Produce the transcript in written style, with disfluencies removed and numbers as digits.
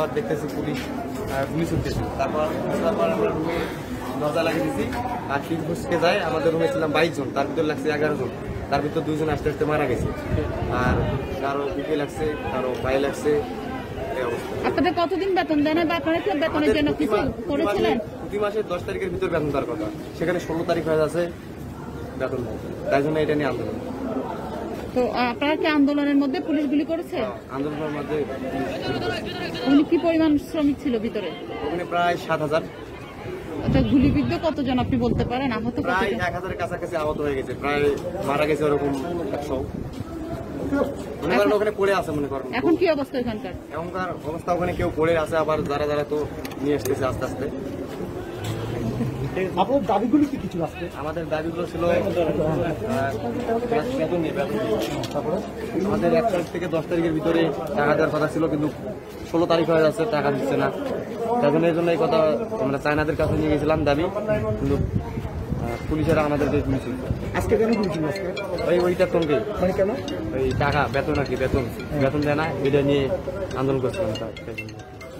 দেখতেছি পুলিশ গুলি ছুটতেছে, তারপর আমরা রুমে দরজা লাগিয়ে দিয়েছি। আর তিন ফুসকে যায়, আমাদের রুমে ছিলাম 22 জন, তার ভিতর লাগছে 11 জন, তার ভিতর 2 জন আস্তে আস্তে মারা গেছে। আর কারো বুকে লাগছে, কারো পায়ে লাগছে। আপনাদের কতদিন বেতন দেন বা আপনারা কি বেতনের জন্য কিছু করেছিলেন? প্রতি মাসের 10 তারিখের ভিতর বেতন দেওয়ার কথা, সেখানে 16 তারিখ হয়ে যাচ্ছে বেতন নেই, তাই জন্য এটা নিয়ে আন্দোলন। তো আপনারা কি আন্দোলনের মধ্যে পুলিশ গুলি করেছে? আন্দোলনের মধ্যে উনি কি পরিমাণ শ্রমিক ছিল ভিতরে? ওখানে প্রায় 7000। আচ্ছা, গুলিবিদ্ধ কতজন আপনি বলতে পারেন? আহত প্রায় কতজন? 1000-এর কাছাকাছি আহত হয়ে গেছে, প্রায় মারা গেছে ওরকম 100। মনে করেন ওখানে পড়ে আছে, মনে করেন এখন কি অবস্থা এখানকার? এখনকার অবস্থা ওখানে কেউ পড়ে আছে, আবার যারা যারা তো নিয়ে আসতেছে আস্তে আস্তে। আপনার দাবিগুলি কি কিছু আসছে? আমাদের দাবিগুলো ছিল বেতন নিয়ে, তারপরে আমাদের 1 তারিখ থেকে 10 তারিখের ভিতরে টাকা দেওয়ার কথা ছিল, কিন্তু 16 তারিখ হয়ে যাচ্ছে, টাকা দিচ্ছে না। এখন এই জন্য এই কথা আমরা চায়নাদের কাছে নিয়ে গেছিলাম দাবি, কিন্তু পুলিশেরা আমাদেরকে পুলিশ আজকে কেন বলছিল আজকে? ওইটা তোকে মানে কেন? ওই টাকা বেতন আর কি, বেতন দেয় না, এটা নিয়ে আন্দোলন করছিলাম।